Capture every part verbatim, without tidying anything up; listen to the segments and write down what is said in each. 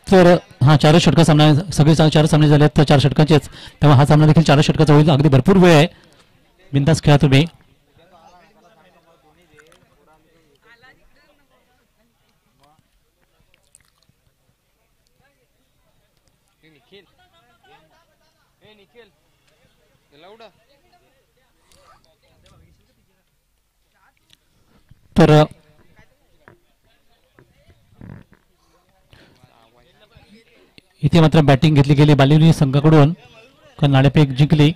तर हा चारच षटका सामना सगळे चार सामने झाले तर चार षटकांचेच, तेव्हा हा सामना देखील चारच षटकाचा होईल. अगदी भरपूर वेळ आहे, बिनधास्त खेळा तुम्ही. तर इथे मात्र बॅटिंग घेतली गेली बालिवली संघाकडून, कारण नाणेफेक जिंकली.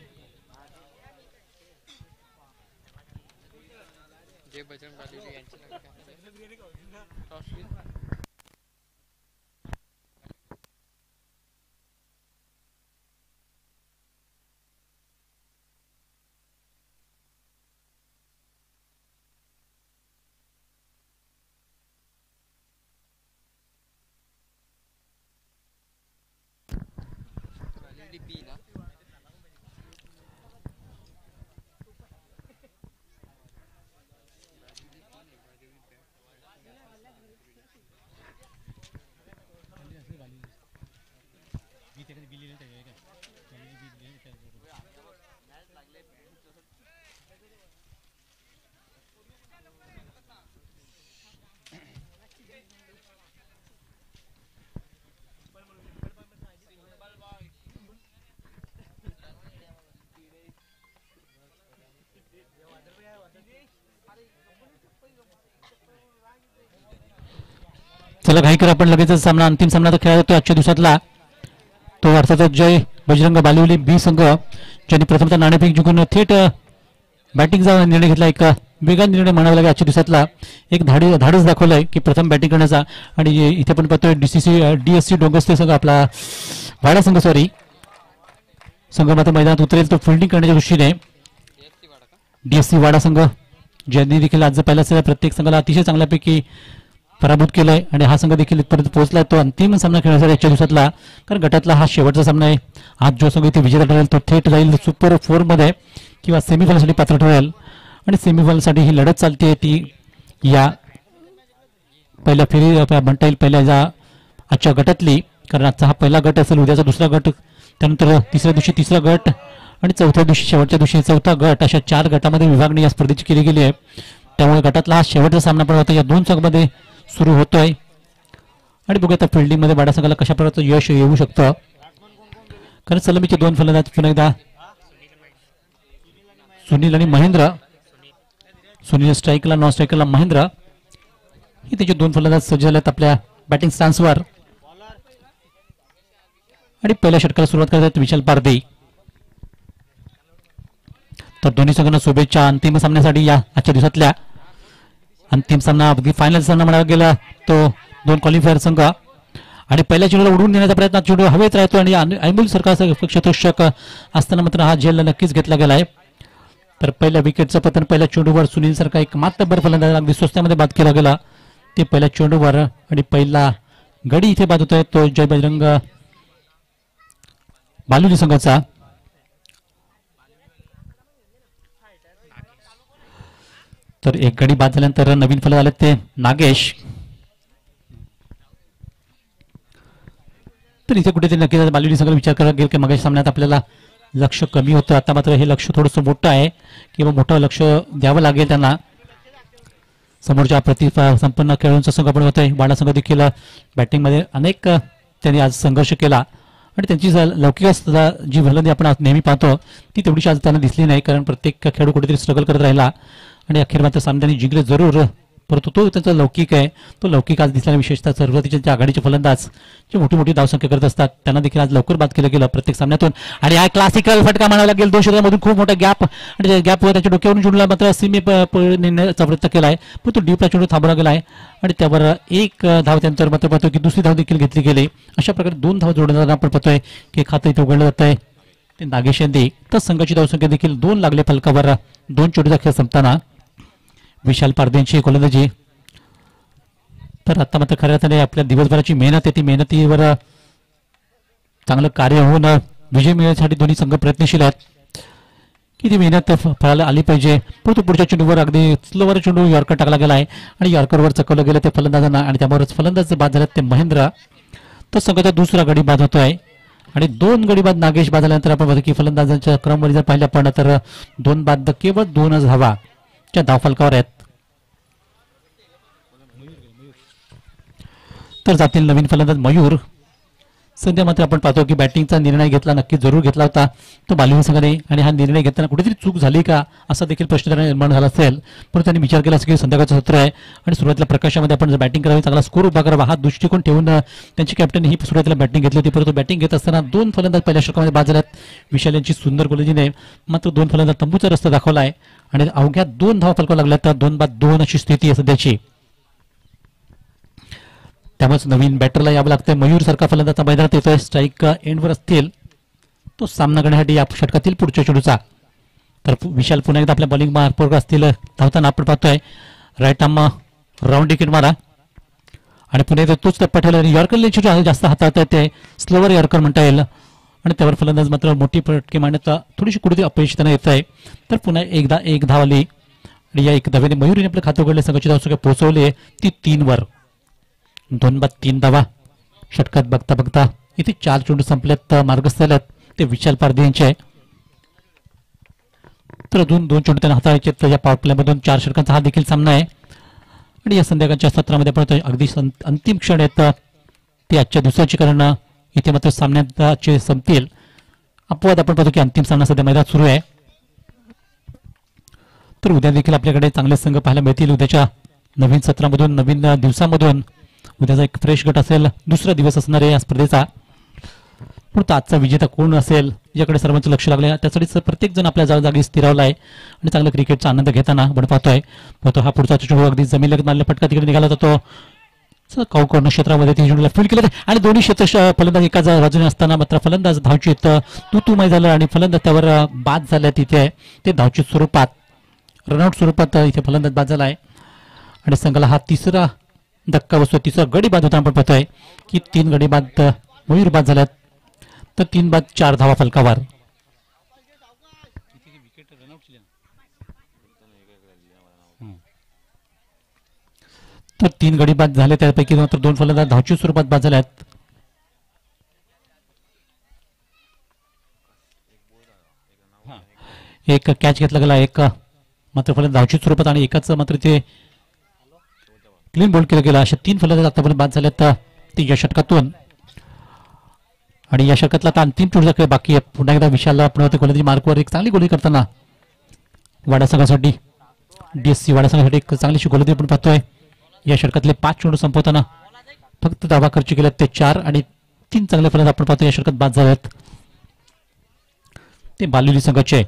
चला घाई करा, आपण लगेच सामना अंतिम सामना खेळला जातो आजच्या दिवसातला. तो अर्थातच जय बजरंग बालिवली बी संघ, ज्यांनी प्रथमतः नाणेफेक जिंकून थेट बॅटिंगचा निर्णय घेतला. एक वेगळा निर्णय म्हणावा लागेल आजच्या दिवसातला. एक धाडी धाडस दाखवलंय की प्रथम बॅटिंग करण्याचा. आणि इथे पण पाहतोय डीसीसी डीएससी डोंगस्ते संघ, आपला वाडा संघ सॉरी संघ मात्र मैदानात उतरेल तो फिल्डिंग करण्याच्या दृष्टीने. डीएससी वाडा संघ ज्यांनी देखील आज पहिला असलेल्या प्रत्येक संघाला अतिशय चांगल्यापैकी पराभूत केलंय, आणि हा संघ देखील इथपर्यंत पोहोचलाय तो अंतिम सामना खेळण्यासाठी आजच्या दिवसातला. कारण गटातला हा शेवटचा सामना आहे. आज जो संघ इथे विजेता ठरेल तो थेट जाईल सुपर फोर मध्ये किंवा सेमीफायनलसाठी पात्र ठरेल. आणि सेमीफायनलसाठी ही लढत चालते ती या पहिल्या फेरी म्हणता येईल पहिल्या या आजच्या गटातली. कारण आजचा हा पहिला गट असेल, उद्याचा दुसरा गट, त्यानंतर तिसऱ्या दिवशी तिसरा गट आणि चौथ्या दिवशी शेवटच्या दिवशी चौथा गट, अशा चार गटामध्ये विभागणी या स्पर्धेची केली गेली आहे. त्यामुळे गटातला हा शेवटचा सामना पण होता या दोन संघांमध्ये सुरू होतोय. आणि बघूया आता फिल्डिंग मध्ये वाडा संघाला कशा प्रकारचं यश येऊ शकतं. कारण सलमीचे दोन फलंदाज पुन्हा एकदा सुनील आणि महेंद्र. सुनील स्ट्राईकला, नॉन स्ट्राईकला महेंद्र, ही त्याचे दोन फलंदाज सज्ज झालेत आपल्या बॅटिंग स्टान्सवर. आणि पहिल्या षटकाला सुरुवात करतात विशाल पारधी. तर दोन्ही संघांना शुभेच्छा अंतिम सामन्यासाठी या आजच्या दिवसातल्या. अंतिम सामना अगदी फायनल सामना म्हणावा गेला तो दोन क्वालिफायर संघ. आणि पहिल्या चेंडूला उडवून देण्याचा प्रयत्न, चेंडू हवेत राहतो आणि ऐमूल सारखा क्षेत्ररक्षक असताना मात्र हा झेल नक्कीच घेतला गेलाय. तर पहिल्या विकेटचं पतन पहिल्या चेंडूवर सुनील सारखा एक मातब्बर फलंदाज अगदी स्वस्तामध्ये बाद केला गेला ते पहिल्या चेंडूवर. आणि पहिला गडी इथे बाद होतोय तो जय बजरंग बालुली संघाचा. तर एक गडी बाद झाल्यानंतर नवीन फलंदाज आले ते नागेश. तर इथे कुठेतरी नक्कीच बालुली संघाला विचार करायला गेल की मागच्या सामन्यात आपल्याला लक्ष कमी होतं, आता मात्र हे लक्ष थोडंसं मोठं आहे किंवा मोठं लक्ष द्यावं लागेल त्यांना. समोरच्या प्रतिभा संपन्न खेळाडूंचा संघ पण होतोय. वाडा संघ देखील बॅटिंगमध्ये अनेक त्यांनी आज संघर्ष केला आणि त्यांची लौकिकता जी फलंदाजी आपण नेहमी पाहतो ती तेवढीशी आज त्यांना दिसली नाही. कारण प्रत्येक खेळाडू कुठेतरी स्ट्रगल करत राहिला आणि अखेर मात्र सामन्याने जिंकले जरूर, परंतु तो त्याचा लौकिक आहे. तो लौकिक आज दिसल्याने विशेषतः सुरुवातीच्या आघाडीचे फलंदाज जे मोठी मोठी धावसंख्या करत असतात त्यांना देखील आज लवकर बाद केलं गेलं प्रत्येक सामन्यातून. आणि हा क्लासिकल फटका म्हणावा लागेल. दोन षटकांमधून खूप मोठा गॅप आणि गॅपवर त्याच्या डोक्यावरून चेंडूला मात्र सीमे नेण्याचा प्रयत्न केला आहे, पण तो डीपला चेंडू थांबवला गेला आहे आणि त्यावर एक धाव त्यानंतर मात्र पाहतो की दुसरी धाव देखील घेतली गेली. अशा प्रकारे दोन धाव जोडण्याचा आपण पाहतोय की खातं इथे उघडलं जात आहे ते नागेश यांनी. तर संघाची धावसंख्या देखील दोन लागले फलकावर दोन चेंडूचा खेळ संपताना. विशाल पारधेंची गोलंदाजी. तर आता मात्र खऱ्या अर्थाने आपल्या दिवसभराची मेहनत आहे ती मेहनतीवर चांगलं कार्य होऊन विजय मिळण्यासाठी दोन्ही संघ प्रयत्नशील आहेत की ती मेहनत फळाला आली पाहिजे. परंतु पुढच्या चेंडूवर अगदी स्लोवर चेंडू यॉर्कर टाकला गेला आहे आणि यॉर्करवर चकवलं गेलं ते फलंदाजांना आणि त्यामुळेच फलंदाज बाद झाले ते महेंद्र. तर संघाचा दुसरा गडी बाद होतोय आणि दोन गडी बाद नागेश बाद झाल्यानंतर आपण बघतो की फलंदाजांच्या क्रमवारी जर पाहिलं आपण तर दोन बाद केवळ दोनच धावा च्या धावफलकावर आहेत. तर जातील नवीन फलंदाज मयूर. सध्या मात्र आपण पाहतो की बॅटिंगचा निर्णय घेतला, नक्की जरूर घेतला होता तो बालिंग संघाने आणि हा निर्णय घेताना कुठेतरी चूक झाली का असा देखील प्रश्न त्यांना निर्माण झाला असेल. पण त्यांनी विचार केला असेल की संध्याकाळचं सत्र आहे आणि सुरुवातीला प्रकाशामध्ये आपण जर बॅटिंग करावी, चांगला स्कोर उभा करावा हा दृष्टिकोन ठेवून त्यांची कॅप्टन ही सुरुवातीला बॅटिंग घेतली होती. परंतु बॅटिंग घेत असताना दोन फलंदाज पहिल्या षटकामध्ये बाद झाल्यात. विशाल यांची सुंदर गोलंदाजीने मात्र दोन फलंदाज तंबूचा रस्ता दाखवला आहे आणि अवघ्या दोन धावा फलकावर लागल्या तर दोन बाद दोन अशी स्थिती आहे सध्याची. त्यामुळे नवीन बॅटरला यावं लागतंय. मयूर सारखा फलंदाज मैदानात येतोय, स्ट्राईक एंडवर असतील तो सामना करण्यासाठी या षटकातील पुढच्या चेंडूचा. तर विशाल पुन्हा एकदा आपल्या बॉलिंग मार्गावर असतील धावताना आपण पाहतोय. राईट आर्म राऊंड विकेट मारा आणि पुन्हा एकदा तोच टप्पा ठेवला. यॉर्कर चेंडू जास्त हाताळता येते, स्लोवर यॉर्कर म्हणता येईल आणि त्यावर फलंदाज मात्र मोठी फटके मारण्यात थोडीशी कुठेतरी अपयश त्यांना येत आहे. तर पुन्हा एकदा एक धाव आली आणि या एक धावेने मयूरने आपलं खातं उघडले. संघाची धावसंख्या पोहोचवली ती तीन वर. दोन बाद तीन धावा षटकात बघता बघता इथे चार चेंडू संपल्यात, मार्गस्थ झाल्यात ते विशाल पारधी यांचे आहे. तर अजून दोन चेंडू त्यांना हाताळायचे. तर या पॉवर प्लेमधून चार षटकांचा हा देखील सामना आहे आणि या संध्याकाळच्या सत्रामध्ये पण अगदी अंतिम क्षण आहेत ते आजच्या दिवसाची, कारण इथे मात्र सामन्याचे संपतील. अपवाद आपण पाहतो की अंतिम सामना सध्या मैदानात सुरू आहे. तर उद्या देखील आपल्याकडे चांगले संघ पाहायला मिळतील. उद्याच्या नवीन सत्रामधून नवीन दिवसामधून उद्याचा एक फ्रेश गट असेल, दुसरा दिवस असणार आहे या स्पर्धेचा. पण आजचा विजेता कोण असेल याकडे सर्वांचं लक्ष लागलं. त्यासाठी प्रत्येक जण आपल्या जागी स्थिरावला आहे आणि चांगला क्रिकेटचा आनंद घेताना आपण पाहतोय. तो हा पुढचा चेंडू अगदी जमिनीला मारल्या फटका तिकडे निघाला होता. तो कौकर्ण क्षेत्रामध्ये ती चेंडूला फील्ड केलं आणि दोन्ही क्षेत्र फलंदाज एकाच बाजूने असताना मात्र फलंदाज धावचीत तू तू माय झालं आणि फलंदाज त्यावर बाद झाल्या. तिथे ते धावचीत स्वरूपात रनआउट स्वरूपात इथे फलंदाज बाद झाला आहे आणि संघाला हा तिसरा धक्का बसतो. तिसरा गडी बाद होता. आपण पाहतोय की तीन गडी बाद मयूर बाद झाल्यात तर तीन बाद चार धावा फलकावर. तर तीन गडी बाद झाले त्यापैकी मात्र दोन फलंदाज धावची स्वरूपात बाद झाल्यात. एक कॅच घेतला गेला, एक मात्र फलंदाज धावची स्वरूपात आणि एकाच मात्र ते क्लीन बोल्ड केलं गेलं. अशा तीन फलंदाज आतापर्यंत बाद झाल्यात ती या षटकातून आणि या षटकातला आता अंतिम चेंडू बाकी आहे. पुन्हा एकदा विशालला आपण गोलंदाजी मार्कवर एक चांगली गोलंदाजी करताना वाडा संघासाठी डीएससी वाडा संघासाठी एक चांगलीशी गोलंदाजी आपण पाहतोय. या षटकातले पाच चेंडू संपवताना फक्त धावा खर्च केल्यात ते चार आणि तीन चांगले फलंदाज आपण पाहतो या षटकात बाद झालेत ते बालुली संघाचे.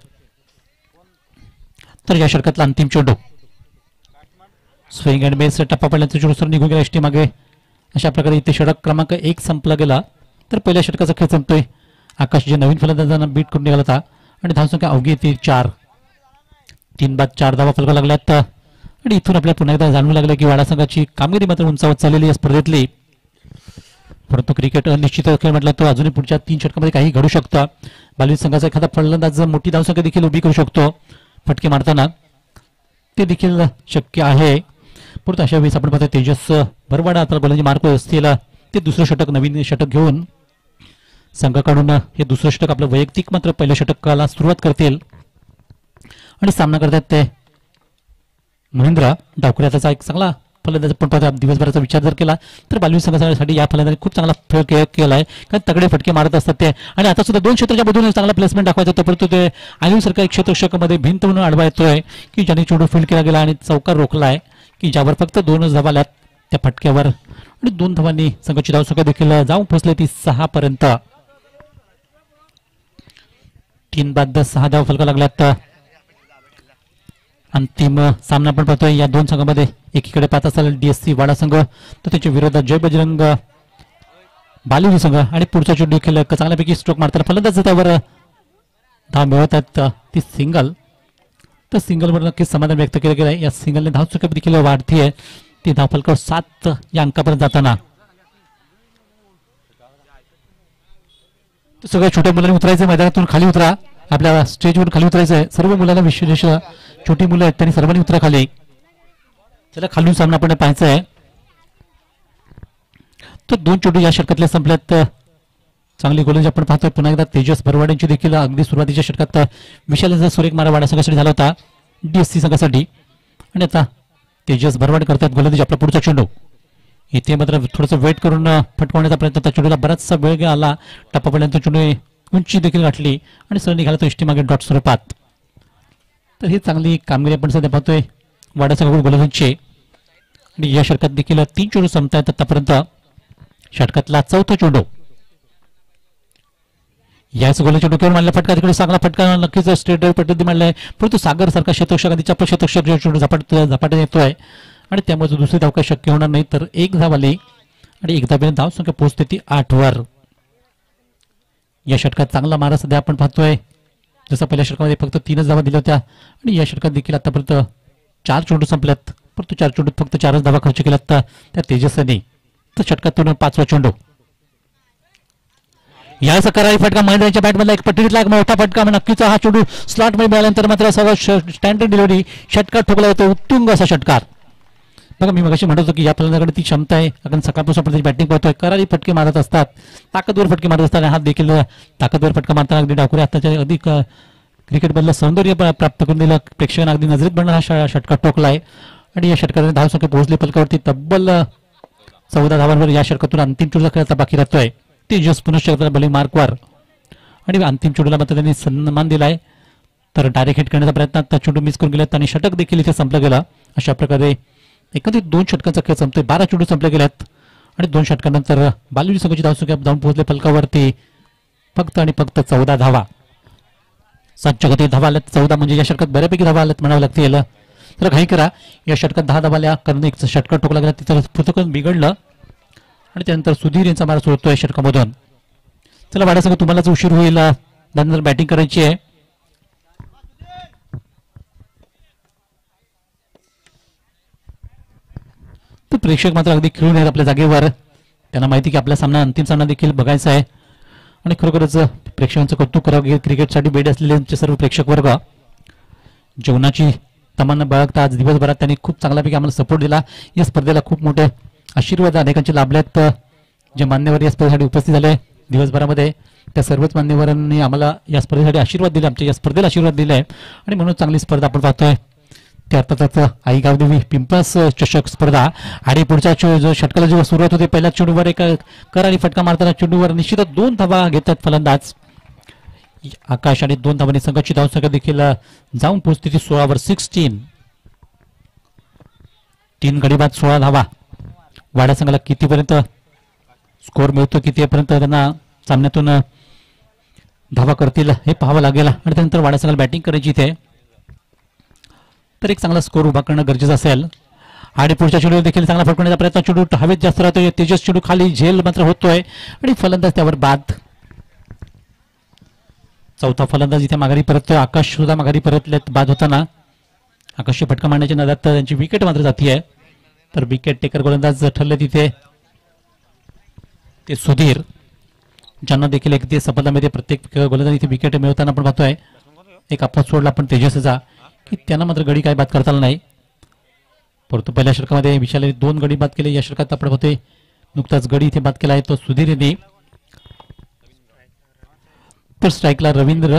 तर या षटकातला अंतिम चेंडू स्विंग अँड बेस टप्पा पडल्याचा चेंडू सर निघून गेला एसटी मागे. अशा प्रकारे इथे षटक क्रमांक एक संपला गेला. तर पहिल्या षटकाचा खेळ संपतोय. आकाश जे नवीन फलंदाजांना बीट करून निघाला होता आणि धावसंख्या अवघी येते चार. तीन बाद चार धावा फलका लागल्यात आणि इथून आपल्याला पुन्हा एकदा जाणवू लागलं की वाडा संघाची कामगिरी मात्र उंचावत चाललेली या स्पर्धेतली. परंतु क्रिकेट अनिश्चित खेळ म्हटला तो अजूनही पुढच्या तीन षटकामध्ये काही घडू शकतं. बालुली संघाचा एखादा फलंदाज मोठी धावसंख्या देखील उभी करू शकतो फटके मारताना, ते देखील शक्य आहे. परंतु अशा वेळेस आपण पाहतो तेजस बरवाडा आपला गोलंदाजी मार्क असतील ते दुसरं षटक नवीन षटक घेऊन संघाकडून हे दुसरं षटक आपलं वैयक्तिक मात्र पहिल्या षटकाला सुरुवात करतील आणि सामना करतात ते महेंद्र डावकरे. त्याचा एक चांगला फलंदाज पण पाहतो. दिवसभराचा विचार जर केला तर बालुली संघासाठी या फलंदाजाने खूप चांगला खेळ केला आहे, कारण तगडे फटके मारत असतात ते आणि आता सुद्धा दोन क्षेत्राच्या मधून चांगला प्लेसमेंट दाखवायचं होतं. परंतु ते आयुसारखा एक क्षेत्ररक्षकामध्ये भिंत म्हणून अडवा येतोय की ज्याने चेंडू फील्ड केला गेला आणि चौकार रोखला आहे की ज्यावर फक्त दोनच धावा आल्यात त्या फटक्यावर आणि दोन धावांनी संघाची धावसंख्या देखील जाऊन पोहोचली ती सहा पर्यंत. तीन बाद सहा धावा फलका लागल्यात. अंतिम सामना आपण पाहतोय या दोन संघांमध्ये. एकीकडे पाहत असाल डीएससी वाडा संघ तर त्याच्या विरोधात जय बजरंग बालुली संघ आणि पुढचा चेंडू देखील चांगल्यापैकी स्ट्रोक मारताना फलंदाज त्यावर धाव मिळवत आहेत ती सिंगल. तर सिंगलवर नक्कीच समाधान व्यक्त केलं गेलं आहे. या सिंगलने धावसंख्या देखील वाढतीये ती धाव फलकावर सात या अंकापर्यंत जाताना. सगळ्या छोट्या मुलांनी उतरायचं, मैदानातून खाली उतरा, आपल्या स्टेजवरून खाली उतरायचं आहे. सर्व मुलांना विशेष छोटी मुलं आहेत त्यांनी सर्वांनी उतरा खाली. चला खालून सामना आपण पाहायचा आहे. तर दोन चेंडू या षटकातल्या संपल्यात. चांगली गोलंदाजी आपण पाहतोय पुन्हा एकदा तेजस भरवाडेंची देखील अगदी सुरुवातीच्या षटकात विशाल सुरेख मारा वाडा संघासाठी झाला होता डीएससी संघासाठी. आणि आता तेजस भरवाडे करतात गोलंदाजी. आपला पुढचा चेंडू इथे मात्र थोडंसं वेट करून फटकावण्याचा प्रयत्न. त्या चेंडूला बराचसा वेळ आला. टप्पापर्यंत चेंडू उंची देखील गाठली आणि सरळ निघाला तो इष्टी मागे डॉट स्वरूपात. तर ही चांगली कामगिरी आपण सध्या पाहतोय वाडा संघाकडून गोलंदाजीची. आणि या षटकात देखील तीन चेंडू संपतायत आतापर्यंत. षटकातला चौथा चेंडू याच गोलच्या डोक्यावर मारला फटका. तिकडे चांगला फटका नक्कीच स्ट्रेट पद्धती मारलाय. परंतु सागर सारखा शतक तिच्या शतक चेंडू झपाट झपाट्याने येतोय आणि त्यामुळे दुसरी धाव काही शक्य होणार नाही. तर एक धाव आली आणि एक धावेने धाव संख्या पोहोचते ती आठ वर. या षटकात चांगला मारा सध्या आपण पाहतोय. जसं पहिल्या षटकामध्ये फक्त तीनच धावा दिल्या होत्या आणि या षटकात देखील आतापर्यंत चार चेंडू संपल्यात. परंतु चार चेंडूत फक्त चारच धावा खर्च केल्यात त्या तेजसने. तर षटकातून पाचवा चेंडू या सकाराई फटका महेंद्रच्या बॅटमधला एक पट्टीतला एक मोठा फटका. नक्कीच हा चेंडू स्लॉट मध्ये मिळाल्यानंतर मात्र सर्व स्टँडर्ड डिलिव्हरी षटकार ठोकला जातो. उत्तुंग असा षटकार. बघा मी मगाशी म्हणत होतो की या फलंदाजाकडे ती क्षमता आहे. कारण सकाळपासून आपण त्याची बॅटिंग पाहतोय. करारी फटके मारत असतात, ताकदवर फटके मारत असतात. हात देखील ताकदवर फटका मारताना अगदी डाकुरे आताच्या अधिक क्रिकेटमधलं सौंदर्य प्राप्त करून दिलं. प्रेक्षकांना अगदी नजरेत बनणार हा षटकार ठोकलाय. आणि या षटकाने धाव संख्या पोहोचली फलकावरती तब्बल चौदा धावांवर. या षटकातून अंतिम चेंडूचा खेळाचा बाकी राहतोय तेजस पुनश्च बॉलिंग मार्कवर. आणि अंतिम चेंडूला मात्र त्यांनी सन्मान दिलाय. तर डायरेक्ट हिट करण्याचा प्रयत्न आता चेंडू मिस करून गेलेत आणि षटक देखील इथे संपलं गेलं. अशा प्रकारे एकंदरीत दोन षटकांचा खेळ संपतोय. बारा चेंडू संपले गेल्यात आणि दोन षटकानंतर बालुरी संघाची धावसंख्या जाऊन पोहोचले फलकावरती फक्त आणि फक्त चौदा धावा. सात गती धावा आल्यात चौदा म्हणजे या षटकात बऱ्यापैकी धावा आल्यात म्हणावं लागतील. तर घाई करा. या षटकात दहा धावा आल्या कारण एक षटकार ठोकला गेला तिथं पृथकन बिघडलं आणि त्यानंतर सुधीर यांचा मारा सोडतोय षटकामधून. चला वाडा संघ तुम्हालाच उशीर होईल. त्यानंतर बॅटिंग करायची आहे. तर प्रेक्षक मात्र अगदी खेळून आहेत आपल्या जागेवर. त्यांना माहिती की आपला सामना अंतिम सामना देखील बघायचा आहे आणि खरोखरच प्रेक्षकांचं कौतुक करावं. क्रिकेटसाठी बेड असलेले सर्व प्रेक्षक वर्ग जेवणाची तमन्ना बाळगता आज दिवसभरात त्यांनी खूप चांगल्यापैकी आम्हाला सपोर्ट दिला. या स्पर्धेला खूप मोठे आशीर्वाद अनेकांचे लाभल्यात. जे मान्यवर या स्पर्धेसाठी उपस्थित झाले दिवसभरामध्ये त्या सर्वच मान्यवरांनी आम्हाला या स्पर्धेसाठी आशीर्वाद दिले. आमच्या या स्पर्धेला आशीर्वाद दिले आणि म्हणून चांगली स्पर्धा आपण पाहतोय. ते अर्थातच आई गावदेवी पिंपळस चषक स्पर्धा. आणि पुढच्या जो षटकाला जेव्हा सुरुवात होते पहिल्या चेंडूवर एक कर आणि फटका मारताना चेंडूवर निश्चितच दोन धावा घेतात फलंदाज आकाश. आणि दोन धावांनी संघाची धावसंख्या देखील जाऊन पोहोचते ती सोळावर सिक्स्टीन. तीन गडी बाद सोळा धावा. वाडा संघाला कितीपर्यंत स्कोर मिळतो कितीपर्यंत त्यांना सामन्यातून धावा करतील हे पाहावं लागेल. आणि त्यानंतर वाडा संघाला बॅटिंग करायची इथे. तर एक चांगला स्कोर उभा करणं गरजेचं असेल. आणि पुढच्या चेंडूवर देखील चांगला फटकण्याचा प्रयत्न. चेंडू हवेत जास्त राहतोय. तेजस चेंडू खाली झेल मात्र होतोय आणि फलंदाज त्यावर बाद. चौथा फलंदाज इथे माघारी परततोय. आकाश सुद्धा माघारी परतलेत बाद होताना. आकाशची फटका मारण्याच्या नादात त्यांची विकेट मात्र जातीये. तर विकेट टेकर गोलंदाज ठरले तिथे ते सुधीर ज्यांना देखील एक सफलता मिळते. प्रत्येक गोलंदाज इथे विकेट मिळवताना आपण पाहतोय. एक अपवाद सोडला पण तेजसचा की त्यांना मात्र गडी काय बाद करता आला नाही. परंतु पहिल्या षटकामध्ये विशालने दोन गडी बाद केले. या षटकात आपण पाहतोय नुकताच गडी इथे बाद केला आहे तो सुधीर यांनी. तर स्ट्राईकला रवींद्र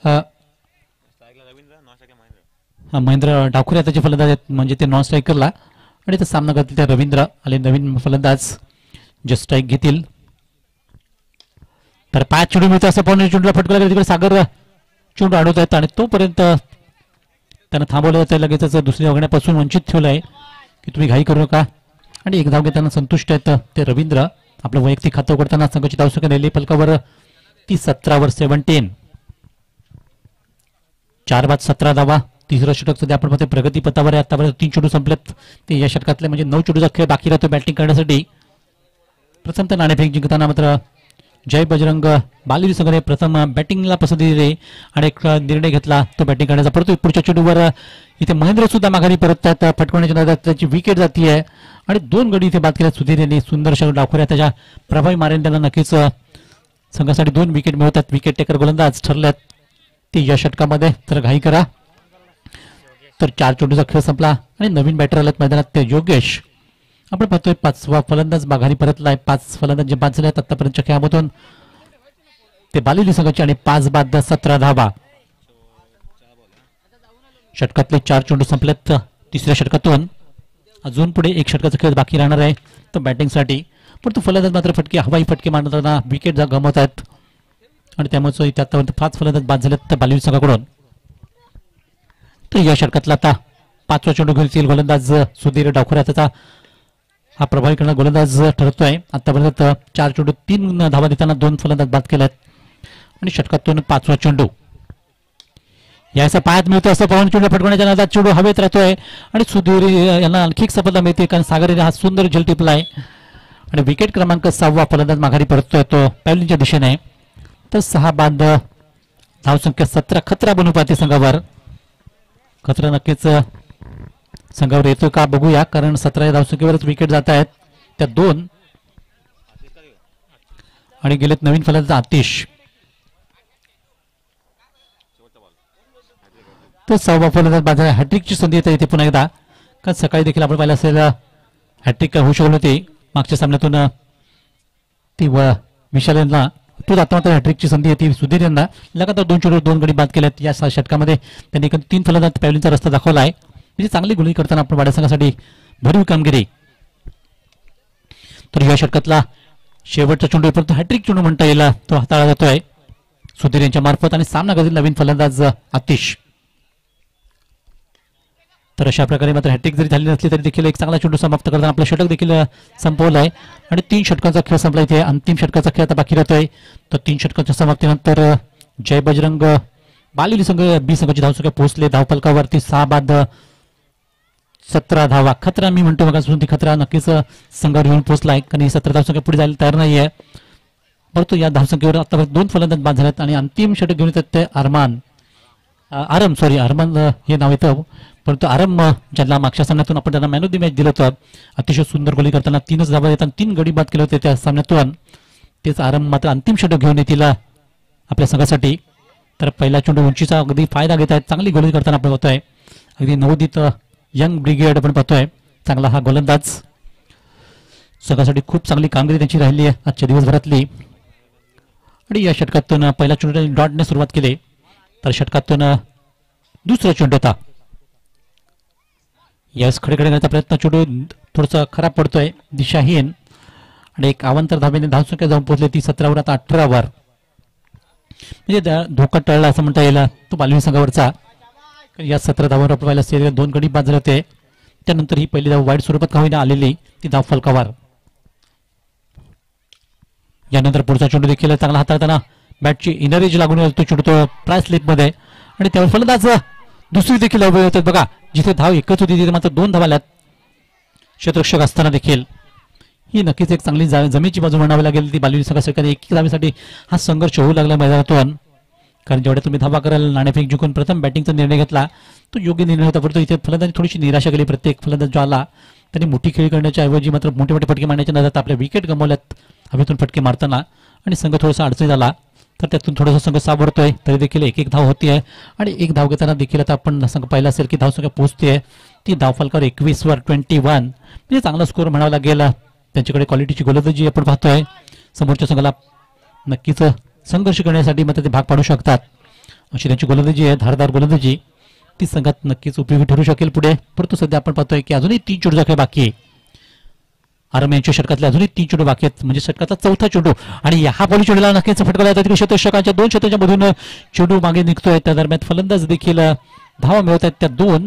महेंद्र डाकुरे त्याचे फलंदाज आहेत म्हणजे ते नॉन स्ट्रायकरला. आणि ते सामना करतील त्या रवींद्र आले नवीन फलंदाज जे स्ट्राईक घेतील. तर पाच चेंडू मिळतो असं पाहून चेंडूला फटका लागला. तिकडे सागर चेंडू अडवत आहेत आणि तोपर्यंत त्यांना थांबवलं जातं. लगेच दुसऱ्या वगण्यापासून वंचित ठेवलं आहे की तुम्ही घाई करू नका. आणि एक धाव घेताना संतुष्ट आहेत ते रवींद्र. आपलं वैयक्तिक खातं उघडताना संघाची धावसंख्या नेली फलकावर ती सतरावर सेव्हन्टीन. चार बाद सतरा धावा. तिसरं षटक सध्या आपण पाहतोय प्रगतीपथावर आहे. आतापर्यंत तीन चेंडू संपलेत ते या षटकातले म्हणजे नऊ चेंडूचा खेळ बाकी राहतो बॅटिंग करण्यासाठी. प्रथमतः नाणेफेक जिंकताना मात्र जय बजरंग बालुरी संघाने प्रथम बॅटिंगला पसंती दिली आणि एक निर्णय घेतला तो बॅटिंग करण्याचा. परंतु पुढच्या चेंडूवर इथे महेंद्र सुद्धा माघारी परततात. फटकवण्याच्या नादात त्याची विकेट जाती आहे आणि दोन गडी इथे बाद केल्या सुधीर यांनी. सुंदर षटक डाकुऱ्या त्याच्या प्रभावी मारेन त्यांना नक्कीच संघासाठी दोन विकेट मिळवतात. विकेट टेकर गोलंदाज ठरल्यात ते या षटकामध्ये. तर घाई करा. तर चार चेंडूचा खेळ संपला आणि नवीन बॅटर आलेत मैदानात ते योगेश. आपण पाहतोय पाचवा फलंदाज माघारी परतलाय. पाच फलंदाज जे बाद झाले आहेत आतापर्यंतच्या खेळामधून ते बालेली संघाचे आणि पाच बाद सतरा धावा. षटकातले चार चेंडू संपलेत. तिसऱ्या षटकातून अजून पुढे एक षटकाचा खेळ बाकी राहणार आहे तो बॅटिंगसाठी. पण तो फलंदाज मात्र फटके हवाई फटके मारताना विकेट गमवत आहेत आणि त्यामुळे आतापर्यंत पाच फलंदाज बाद झालेत तर बालेली संघाकडून. तर या षटकातला आता पाचवा चेंडू घेईल गोलंदाज सुधीर डावखरे. त्याचा हा प्रभावी करणारा गोलंदाज ठरतोय. आतापर्यंत चार चेंडू तीन धावा देताना दोन फलंदाज बाद केले आहेत आणि षटकातून पाचवा चेंडू याचा पायात मिळतो असं पवन चेंडू फटकवण्याच्या नादात चेंडू हवेत राहतोय आणि सुधीर यांना आणखी एक सफलता मिळते कारण सागर हा सुंदर झेल टिपलाय आणि विकेट क्रमांक सहावा फलंदाज माघारी परततोय तो पॅव्हलिनच्या दिशेने. तर सहा बाद धावसंख्या सतरा खतरा बनू पाहते संघावर. खतरा नक्कीच संघावर येतोय का बघूया कारण सतरा धावसंख्येवरच विकेट जात आहेत त्या दोन आणि गेलेत नवीन फलंदाज आतिश. तो सहावा फलंदाज बाद झाला. हॅट्रिकची संधी येते इथे पुन्हा एकदा कारण सकाळी देखील आपण पाहिलं असेल हॅट्रिक होऊ शकली होती मागच्या सामन्यातून ती विशाल यांना. तो आता मात्र हॅट्रिकची संधी येते सुधीर यांना. लगातार दोन चेंडू दोन गडी बाद केल्यात या षटकामध्ये. त्यांनी तीन फलंदाज पॅव्हलिनचा रस्ता दाखवला आहे म्हणजे चांगली गोळी करताना आपण वाड्या संघासाठी भरीव कामगिरी. तर या षटकातला शेवटचा चेंडू परंतु हॅट्रिक चेंडू म्हणता येईल तो हाताळला जातोय सुधीर यांच्या मार्फत आणि सामना करतील नवीन फलंदाज आतिश. तर अशा प्रकारे मात्र हॅट्रिक जरी झाली नसली तरी देखील एक चांगला चेंडू समाप्त करताना आपलं षटक देखील संपवलं आहे आणि तीन षटकांचा खेळ संपला. इथे अंतिम षटकाचा खेळ आता बाकी राहतोय. तर तीन षटकांच्या समाप्तीनंतर जय बजरंग बालेली संघ बी संघाची धावसंख्या पोहोचले धावफलकावरती सहा बाद सतरा धावा. खतरा मी म्हणतो बघा ती खतरा नक्कीच संघावर येऊन पोहोचलाय कारण ही सतरा धावसंख्या पुढे जायला तयार नाहीये. परंतु या धावसंख्येवर आतापर्यंत दोन फलंदाज बाद झालेत आणि अंतिम षटक घेऊन येतात ते अरमान आरम सॉरी अरमान हे नाव येतं परंतु आरम ज्यांना मागच्या सामन्यातून आपण त्यांना मॅन ऑफ द मॅच दिलं होतं अतिशय सुंदर गोळी करताना तीनच धावा देताना तीन गडी बाद केले होते त्या सामन्यातून. तेच आरम मात्र अंतिम षटक घेऊन येतील आपल्या संघासाठी. तर पहिला चेंडू उंचीचा अगदी फायदा घेत आहेत चांगली गोळी करताना आपण पाहतोय अगदी नवोदित यंग ब्रिगेड आपण पाहतोय चांगला हा गोलंदाज. संघासाठी खूप चांगली कामगिरी त्यांची राहिली आहे आजच्या दिवसभरातली. आणि या षटकातून पहिला चेंडू डॉटने सुरुवात केली तर षटकातून दुसरा चेंडू होता यावेळेस खडे खडे करण्याचा प्रयत्न चेंडू थोडासा खराब पडतोय दिशाहीन आणि एक अवांतर धाब्याने धावसंख्या जाऊन पोहोचली ती सतरावर आता अठरावर म्हणजे धोका टळला असं म्हणता येईल तो बालेली संघावरचा. या सतरा धावांवर आपण पाहिलं असेल दोन गडी बाद झाले होते त्यानंतर ही पहिली धाव वाईट स्वरूपात का होईना आलेली ती धाव फलकावर. यानंतर पुढचा चेंडू देखील चांगला हाताळताना बॅटची इनर एज लागून तो चेंडू तो प्राइस स्लिप मध्ये आणि त्यावर फलंदाज दुसरी देखील उभे होतात बघा जिथे धाव एकच होती तिथे मात्र दोन धावा आल्यात क्षेत्ररक्षक असताना देखील. ही नक्कीच एक चांगली जमेची बाजू म्हणावी लागेल ती बालेली संघासाठी. एक धावेसाठी हा संघर्ष होऊ लागला मैदानातून कारण जेवढ्या तुम्ही धावा कराल नाणेफेक जिंकून प्रथम बॅटिंगचा निर्णय घेतला तो योग्य निर्णय होता. परंतु इथे फलंदाजी थोडीशी निराशा केली. प्रत्येक फलंदाज जो आला त्यांनी मोठी खेळी करण्याच्या ऐवजी मात्र मोठे मोठे फटके मारण्याच्या नादात आपल्या विकेट गमावल्यात हवेतून फटके मारताना आणि संघ थोडासा अडचणीत आला. तर त्यातून थोडासा संघ सावरतोय तरी देखील एक एक धाव होती आहे आणि एक धाव घेताना देखील आता आपण संघ पाहिला असेल की धावसंख्या पोहोचते ती धावफलकावर एकवीस वर ट्वेंटी वन म्हणजे चांगला स्कोर म्हणावा लागेल. त्यांच्याकडे क्वालिटीची गोलंदाजी आपण पाहतोय. समोरच्या संघाला नक्कीच संघर्ष करण्यासाठी मात्र ते भाग पाडू शकतात अशी त्यांची गोलंदाजी आहे. धारदार गोलंदाजी ती संघात नक्कीच उपयोगी ठरू शकेल पुढे. परंतु सध्या आपण पाहतोय की अजूनही तीन चेंडू खेळ बाकी आहे. आरम यांच्या षटकातले अजूनही तीन चेंडू बाकी आहेत म्हणजे षटकाचा चौथा चेंडू आणि हा बॉली चेंडूला नक्कीच फटकवला जातो. शतषकांच्या दोन शतकांच्या मधून चेंडू मागे निघतोय त्या दरम्यान फलंदाज देखील धावा मिळवत आहेत त्या दोन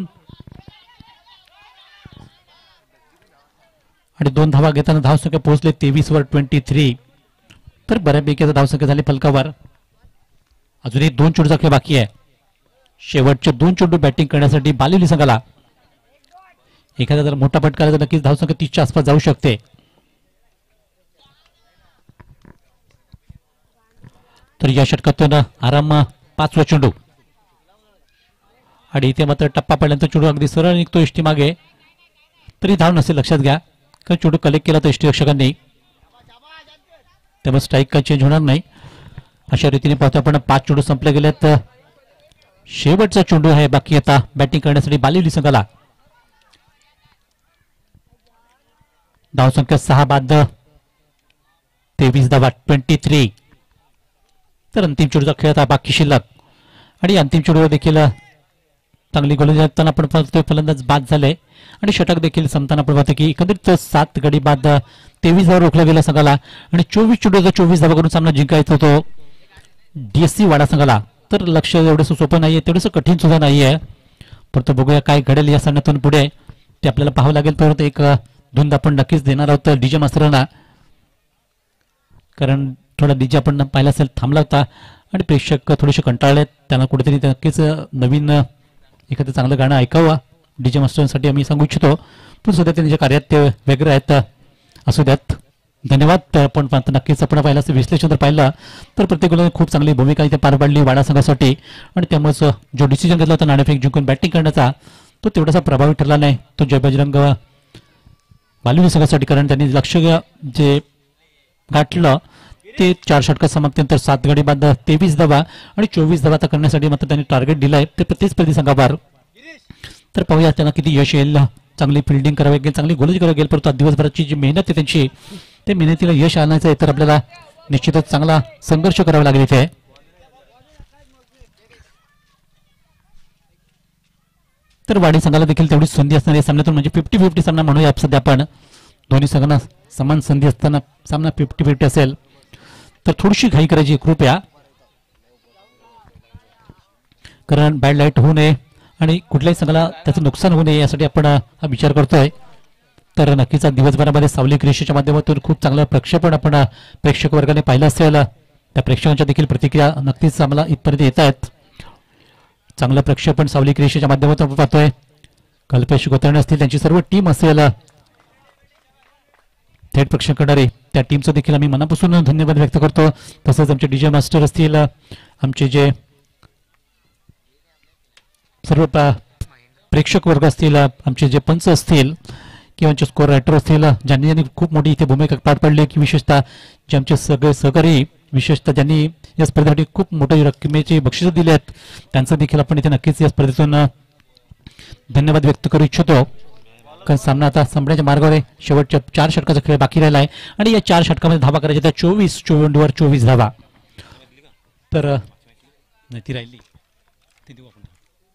आणि दोन धावा घेताना धावसंख्या पोहोचले तेवीस वर ट्वेंटी थ्री. तर बऱ्यापैकी आता धावसंख्या झाली फलकावर. अजूनही दोन चेंडूचा खेळ बाकी आहे. शेवटचे दोन चेंडू बॅटिंग करण्यासाठी बालेली संघाला एखादा जर मोठा फटका आला तर नक्कीच धावसंख्या तीसच्या आसपास जाऊ शकते. तर या षटकातून आराम पाचवा चेंडू आणि इथे मात्र टप्पा पडल्यानंतर चेंडू अगदी सरळ निघतो एष्टी मागे तरी धाव नसेल लक्षात घ्या कारण चेंडू कलेक्ट केला तर एष्टी रक्षकांनी त्यामुळे स्ट्राईक काही चेंज होणार नाही. अशा रीतीने पाहतो आपण पाच चेंडू संपले गेलेत. शेवटचा चेंडू आहे बाकी आता बॅटिंग करण्यासाठी बालेली संघाला. धावसंख्या सहा बाद तेवीस धावा ट्वेंटी थ्री. तर अंतिम चेंडूचा खेळ आता बाकी शिल्लक आणि अंतिम चेंडूवर देखील चांगली गोलंदाजी असताना आपण पाहतोय फलंदाज बाद झाले आणि षटक देखील संपताना आपण पाहतो की एकंदरीत सात गडी बाद तेवीस धावा रोखला गेला संघाला आणि चोवीस चेंडूचा चोवीस धावा करून सामना जिंकायचा होतो डीएससी वाडा संघाला. तर लक्ष एवढंसं सोपं नाहीये, तेवढंसं कठीण सुद्धा नाहीये, परंतु बघूया काय घडेल या सामन्यातून पुढे ते आपल्याला पाहावं लागेल. परंतु एक धुंद आपण नक्कीच देणार आहोत डीजे मास्तरांना, कारण थोडा डीजे आपण पाहिला असेल थांबला होता आणि प्रेक्षक थोडेसे कंटाळले, त्यांना कुठेतरी नक्कीच नवीन एखादं चांगलं गाणं ऐकावं डीजे मास्टरांसाठी आम्ही सांगू इच्छितो. पण सध्या त्यांच्या कार्यात ते वेगळे आहेत, असू द्यात. धन्यवाद. पण नक्कीच आपण पाहिलं असं विश्लेषण जर पाहिलं तर प्रत्येकाने खूप चांगली भूमिका इथे पार पाडली वाडा संघासाठी आणि त्यामुळेच जो डिसिजन घेतला होता नाणेफेक जिंकून बॅटिंग करण्याचा तो तेवढासा प्रभावी ठरला नाही तो जय बजरंग बालुनी संघासाठी, कारण त्यांनी लक्ष जे गाठलं ते चार षटकात समाप्तीनंतर सात गडी बाद तेवीस धावा आणि चोवीस धावा करण्यासाठी मात्र त्यांनी टार्गेट दिलंय ते प्रतिस्पर्धी संघावर. तर पाहूया त्यांना किती यश येईल. चांगली फिल्डिंग करावी लागेल, चांगली गोलंदाजी करावी लागेल, परंतु दिवसभराची जी मेहनत आहे त्यांची ते मेहनतीला यश आणायचं आहे तर आपल्याला निश्चितच चांगला संघर्ष करावा लागेल इथे. तर वाडी संघाला देखील तेवढी संधी असणार या सामन्यातून, म्हणजे फिफ्टी फिफ्टी सामना म्हणूया सध्या आपण. दोन्ही संघांना समान संधी असताना सामना फिफ्टी फिफ्टी असेल तर थोडीशी घाई करायची कृपया, कारण बॅड लाईट होऊ नये आणि कुठल्याही संघाला त्याचं नुकसान होऊ नये यासाठी आपण हा विचार करतोय. तर नक्कीच दिवसभरामध्ये सावली क्रिशेच्या माध्यमातून खूप चांगलं प्रक्षेपण आपण प्रेक्षक वर्गाने पाहिलं असेल. त्या प्रेक्षकांच्या देखील प्रतिक्रिया नक्कीच आम्हाला इथपर्यंत येत आहेत. चांगलं प्रक्षेपण सावली क्रिशेच्या माध्यमातून आपण पाहतोय. कल्पेश गोतरणे असतील, त्यांची सर्व टीम असेल थेट प्रक्षेपण करणारे, त्या टीमचं देखील आम्ही मनापासून धन्यवाद व्यक्त करतो. तसंच आमचे डीजे मास्टर असतील, आमचे जे सर्व प्रेक्षक वर्ग असतील, आमचे जे पंच असतील किंवा आमचे स्कोर रायटर असतील, ज्यांनी ज्यांनी खूप मोठी इथे भूमिका पार पाडली, की विशेषतः जे आमचे सगळे सहकारी विशेषतः ज्यांनी या स्पर्धेसाठी खूप मोठी रकमेची बक्षिसं दिली आहेत त्यांचं देखील आपण इथे नक्कीच या स्पर्धेतून धन्यवाद व्यक्त करू इच्छितो. कारण सामना आता संपण्याच्या मार्गावर आहे. शेवटच्या चार षटकाचा खेळ बाकी राहिला आहे आणि या चार षटकामध्ये धावा करायच्या त्या चोवीस चोवीसवर चोवीस धावा. तर नाही ती राहिली ती देऊ आपण.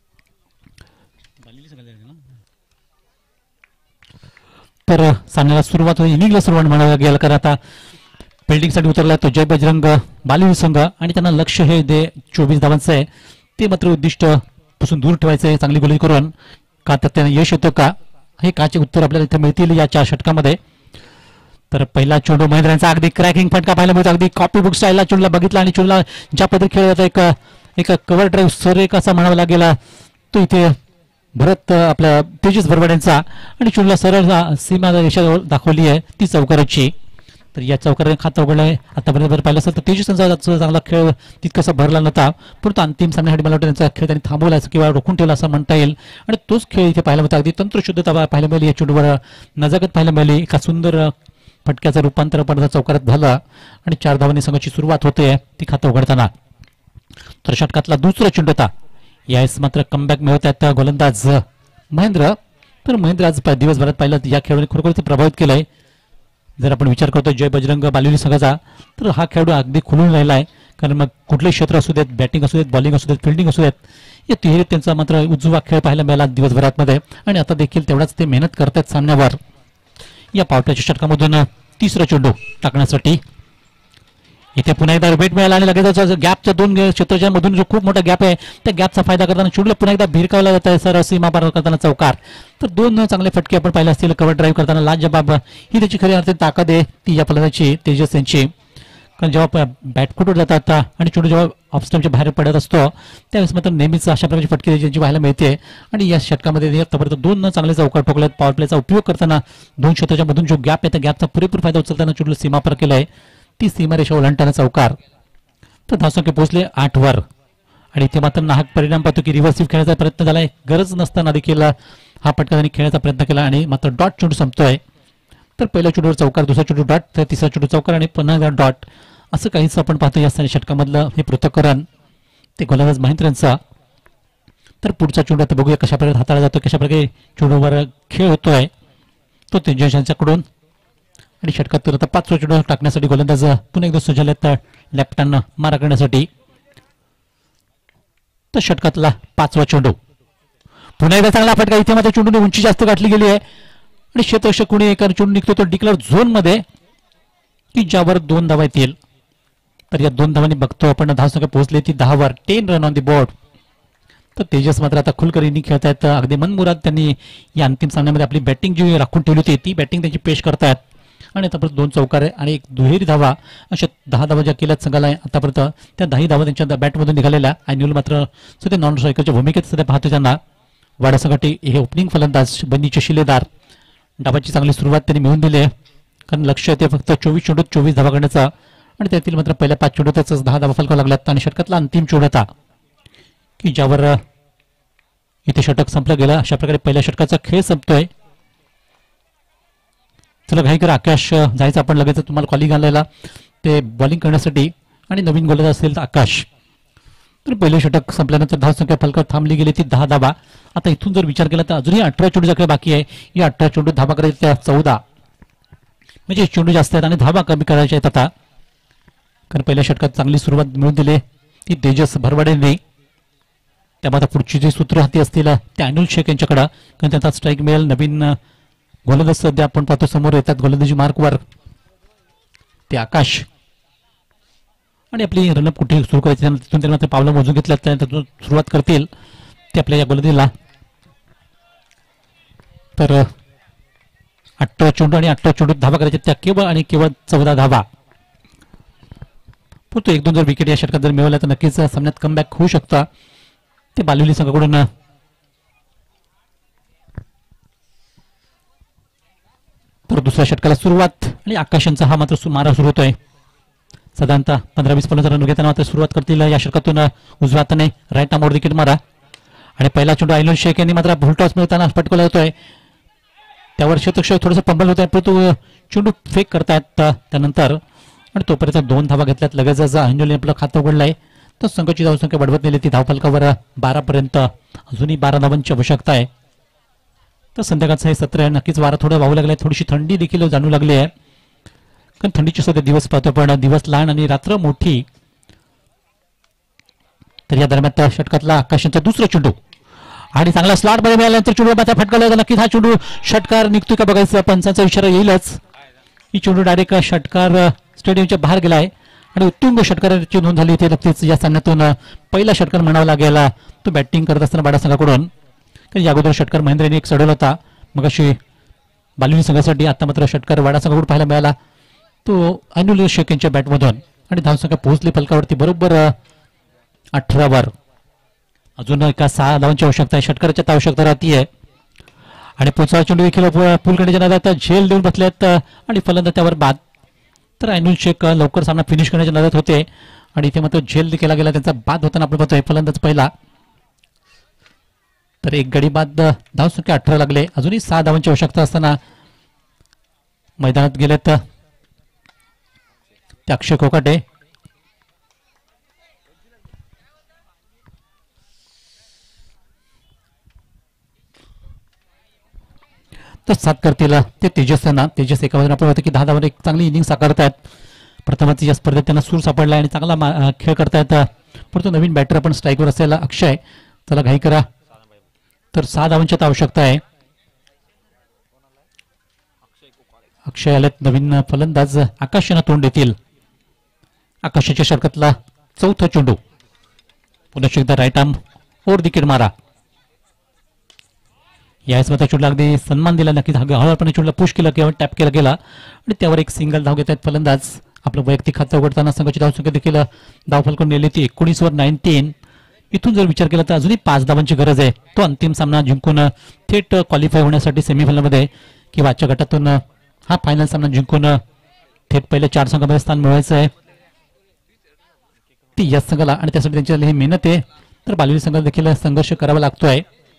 तर सामन्याला सुरुवात होईल, इनिंगला सुरुवात म्हणावं लागेल, कारण आता फिल्डिंगसाठी उतरला तो जय बजरंग बालुनी संघ आणि त्यांना लक्ष हे दे चोवीस धावांचं आहे, ते मात्र उद्दिष्ट पासून दूर ठेवायचं आहे चांगली गोलंदाजी करून. का तर त्यांना यश येतं का हे काचे उत्तर आपल्याला इथे मिळतील या चार षटकामध्ये. तर पहिला चेंडू महेंद्रांचा अगदी क्रॅकिंग फटका पाहायला मिळतो, अगदी कॉपी बुक स्टाईलला चेंडूला बघितला आणि चेंडूला ज्या पद्धती खेळ जातो एक एक कव्हर ड्राईव्ह सर एक असा म्हणावा लागेल तो इथे भरत आपल्या तेजस भरवाड्यांचा आणि चेंडूला सरळ सीमा रेषा दाखवली आहे ती चौकाराची. तर या चौकाराने खातं उघडलं आहे. आतापर्यंत पाहिलं असेल तर तेजसचा चांगला खेळ तितकासा भरला नव्हता, परंतु अंतिम सामन्यासाठी मला वाटतं त्यांचा खेळ त्यांनी थांबवला किंवा रोखून ठेवला असं म्हणता येईल आणि तोच खेळ इथे पाहायला मिळतो. अगदी तंत्रशुद्धता पाहायला मिळाली, या चेंडूवर नजाकत पाहायला मिळाली, एका सुंदर फटक्याचं रूपांतर पडदा चौकारात झालं आणि चार धावांनी संघाची सुरुवात होते ती खातं उघडताना. तर षटकातला दुसरा चेंडू होता, यावेळेस मात्र कमबॅक मिळवत आहेत गोलंदाज महेंद्र. तर महेंद्र आज दिवसभरात पाहिलं या खेळाडूने खरोखर प्रभावित केलंय. जर आपण विचार करतो जय बजरंग बालुनी संघाचा तर हा खेळाडू अगदी खुलून राहिला आहे, कारण मग कुठलेही क्षेत्र असू देत, बॅटिंग असू देत, बॉलिंग असू देत, फिल्डिंग असू देत, या तिहेरीत त्यांचा मात्र उजवा खेळ पाहायला मिळाला दिवसभरात मध्ये आणि आता देखील तेवढाच ते मेहनत करतात सामन्यावर. या पावट्याच्या षटकामधून तिसरा चेंडू टाकण्यासाठी इथे पुन्हा एकदा वेट मिळाला आणि लगेच गॅपच्या दोन क्षेत्राच्या मधून जो खूप मोठा गॅप आहे त्या गॅपचा फायदा करताना चेंडूला पुन्हा एकदा भिरकावला जात आहे सर सीमा पार करताना चौकार. तर दोन चांगले फटके आपण पाहिले असतील कव्हर ड्राईव्ह करताना. लाजबाब ही त्याची खरी अर्थाने ताकद आहे ती या फलंदाजी तेजस यांची, कारण जेव्हा बॅट कुठून जातात आणि चेंडू जेव्हा ऑफस्टमच्या बाहेर पडत असतो त्यावेळेस मात्र नेहमीच अशा प्रकारची फटके त्यांची पाहायला मिळते आणि या षटकामध्ये आतापर्यंत दोन चांगले चौकार ठोकले आहेत. पॉवर प्लेचा उपयोग करताना दोन क्षेत्राच्या मधून जो गॅप आहे त्या गॅपचा पुरेपूर फायदा उचलताना चेंडूला सीमा पार केलाय ती सीमारेषा ओलांडताना चौकार. तर धावसंख्या पोहोचले आठ वर आणि इथे मात्र नाहक परिणाम पाहतो की रिव्हर्सिव्ह खेळण्याचा प्रयत्न झालाय, गरज नसताना देखील हा फटका त्यांनी खेळण्याचा प्रयत्न केला आणि मात्र डॉट चेंडू संपतोय. तर पहिल्या चेंडूवर चौकार, दुसरा चेंडू डॉट, तर तिसरा चेंडू चौकार आणि पुन्हा डॉट असं काहीच आपण पाहतो या षटकामधलं हे पृथक्करण ते गोलंदाज महेंद्रांचा. तर पुढचा चेंडू आता बघूया कशा प्रकारे हाताळला जातो, कशा प्रकारे चेंडूवर खेळ होतोय तो तेजस यांच्याकडून. आणि षटकातून आता पाचवा चेंडू टाकण्यासाठी गोलंदाज पुन्हा एकदा सज्ज झालेत लेफ्ट हँड मारा करण्यासाठी. तर षटकातला पाचवा चेंडू पुन्हा एकदा चांगला फटका. इथे मात्र चेंडूने उंची जास्त गाठली गेली आहे आणि क्षेत्ररक्षक कोणी एका चेंडू निघतो तो डिक्लेअर झोन मध्ये की ज्यावर दोन धावा येतील. तर या दोन धावांनी बघतो आपण धावसंख्या पोहोचली ती दहावर. Ten run on the board. तर तेजस मात्र आता खुलकर इनिंग खेळतायत. अगदी मनमुराद त्यांनी या अंतिम सामन्यामध्ये आपली बॅटिंग जी राखून ठेवली होती ती बॅटिंग त्यांची पेश करतायत आणि आतापर्यंत दोन चौकार आणि एक दुहेरी धावा अशा दहा धावा ज्या केल्यात संघाला आतापर्यंत त्या दहा धावा त्यांच्या बॅटमधून निघालेल्या. अॅन्युअल मात्र सध्या नॉन स्ट्रायकरच्या भूमिकेत सध्या पाहतो त्यांना. वाड्यासाठी हे ओपनिंग फलंदाज बन्नीचे शिलेदार. डावाची चांगली सुरुवात त्यांनी मिळवून दिली आहे कारण लक्ष येते फक्त चोवीस चेंडूत चोवीस धावा करण्याचा आणि त्यातील मात्र पहिल्या पाच चेंडूतच दहा धावा फलकावा लागल्यात. आणि षटकातला अंतिम चेंडू होता की ज्यावर इथे षटक संपलं गेलं. अशा प्रकारे पहिल्या षटकाचा खेळ संपतोय. चला घाई करा. आकाश जायचं आपण लगेच तुम्हाला कॉलिंग आलेला ते बॉलिंग करण्यासाठी आणि नवीन गोलंदाज असेल तर आकाश. तर पहिलं षटक संपल्यानंतर धावसंख्या फलकात थांबली गेली ती दहा धावा. आता इथून जर विचार केला तर अजूनही अठरा चेंडूचा खेळ बाकी आहे. या अठरा चेंडू धावा करायच्या त्या चौदा म्हणजे चेंडू जास्त आहेत आणि धावा कमी करायच्या आहेत आता. कारण पहिल्या षटकात चांगली सुरुवात मिळून दिली ती तेजस भरवाडेंनी. त्यामध्ये पुढची जी सूत्र हाती असतील त्या अनिल शेख यांच्याकडे कारण त्यांचा स्ट्राईक मिळेल. नवीन गोलंदाज सध्या आपण पाहतो समोर येतात गोलंदाजी मार्कवर ते आकाश आणि आपली रनअप कुठे सुरू करायची तिथून त्यांनी मात्र पावलं मोजून घेतल्यात त्यानंतर सुरुवात करतील ते आपल्या या गोलंदाजीला. तर अठरा चेंडू आणि अठरा चेंडू धावा करायच्या त्या केवळ आणि केवळ चौदा धावा. परंतु एक दोन जर विकेट या षटकात जर मिळवल्या तर नक्कीच सामन्यात कमबॅक होऊ शकता. ते बालवली संघाकडून तर दुसऱ्या षटकाला सुरुवात आणि आकाशांचा हा मात्र मारा सुरू होतोय. साधारणतः पंधरा वीस पन्नास रन घेताना मात्र सुरुवात करतील या षटकातून उजव्या हाताने राईट आर्मवर विकेट मारा आणि पहिला चेंडू अनिल शेख यांनी मात्र भुलटॉस मिळताना पटकवला होतोय. त्यावर क्षेत्ररक्षक थोडंसं पंबल होत आहे परंतु चेंडू फेक करतायत त्यानंतर आणि तोपर्यंत दोन धावा घेतल्यात. लगेच अनिल आपलं खातं उघडलंय तर संघाची धावसंख्या वाढवत नेली ती धावफलकावर बारा पर्यंत. अजूनही बारा धावांची आवश्यकता आहे. तर संध्याकाळचं हे सत्र आहे नक्कीच वारा थोडं वाहू लागलाय. थोडीशी थंडी देखील जाणू लागली आहे कारण थंडीचे सध्या दिवस पाहतो पण दिवस लहान आणि रात्र मोठी. तर या दरम्यान षटकातला आकाशांचा दुसरा चेंडू आणि चांगला स्लॉट मध्ये मिळाल्यानंतर चेंडू मात्र फटकावला नक्कीच हा चेंडू षटकार निघतोय का बघायचं. पंचांचा इशारा येईलच. ही चेंडू डायरेक्ट षटकार स्टेडियमच्या बाहेर गेलाय आणि उत्तुंग षटकाराची नोंद झाली होती. नक्कीच या सामन्यातून पहिला षटकार म्हणावा लागेल तो बॅटिंग करत असताना बाडा संघाकडून. कारण या अगोदर षटकार महेंद्र यांनी एक चढवला होता मग अशी बालवली संघासाठी. आता मात्र षटकार वाडा संघाकडून पाहायला मिळाला तो अनिल शेख यांच्या बॅटमधून आणि धावसंख्या पोहोचली फलकावरती बरोबर अठरावर. अजून एका सहा धावांची आवश्यकता आहे. षटकाराची आवश्यकता राहतीये आणि पुढचा चेंडू देखील पूल करण्याच्या नादात झेल देऊन बसल्यात आणि फलंदाज त्यावर बाद. तर अनिल शेख लवकर सामना फिनिश करण्याच्या नादात होते आणि इथे मात्र झेल केला गेला त्यांचा बाद होताना आपण पाहतोय फलंदाज पहिला. तर एक गडी बाद धावसंख्या अठरा लागले. अजूनही सहा धावांची आवश्यकता असताना मैदानात गेलेत ते अक्षय कोकाटे. तर साथ करतील ते तेजसना. तेजस एका बाजूने आपण होतं की दहा धावांवर एक चांगली इनिंग साकारतायत. प्रथमच या स्पर्धेत त्यांना सूर सापडला आणि चांगला खेळ करतायत. परंतु नवीन बॅटर आपण स्ट्राईकवर असलेला अक्षय. चला घाई करा. तर सहा धावांची आवश्यकता आहे. अक्षय आलेत नवीन फलंदाज आकाशांना तोंड देतील. आकाशाच्या षटकातला चौथा चेंडू पुन्हा एकदा राईट आर्म ओर विकेट मारा. यावेळेस मात्र चेंडूला अगदी सन्मान दिला. नक्कीच हळूहळूपणे चेंडूला पुश केलं किंवा टॅप केला गेला आणि त्यावर एक सिंगल धाव घेत आहेत फलंदाज. आपलं वैयक्तिक खातं उघडताना संघाची धावसंख्या देखील धाव फलकून नेली ती एकोणीस वर नाईन्टीन. इथून जर विचार केला तर अजूनही पाच धावांची गरज आहे. तो अंतिम सामना जिंकून थेट क्वालिफाय होण्यासाठी सेमीफायनलमध्ये किंवा आजच्या गटातून हा फायनल सामना जिंकून थेट पहिल्या चार संघामध्ये स्थान मिळवायचं आहे ती या संघाला आणि त्यासाठी त्यांची ही मेहनत आहे. तर बालवली संघाला देखील संघर्ष करावा लागतोय.